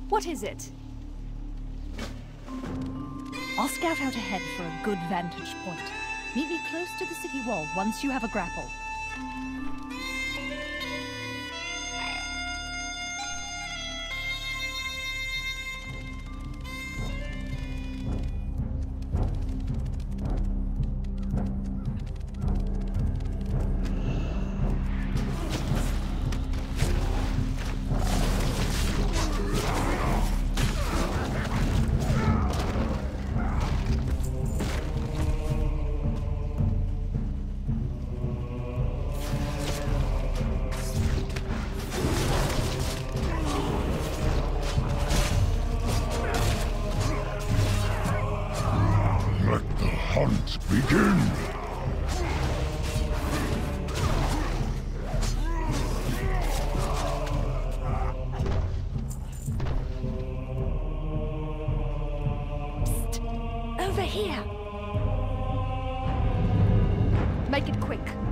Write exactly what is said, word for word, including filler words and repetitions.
What is it? I'll scout out ahead for a good vantage point. Meet me close to the city wall once you have a grapple. Hunt begin! Psst. Over here! Make it quick.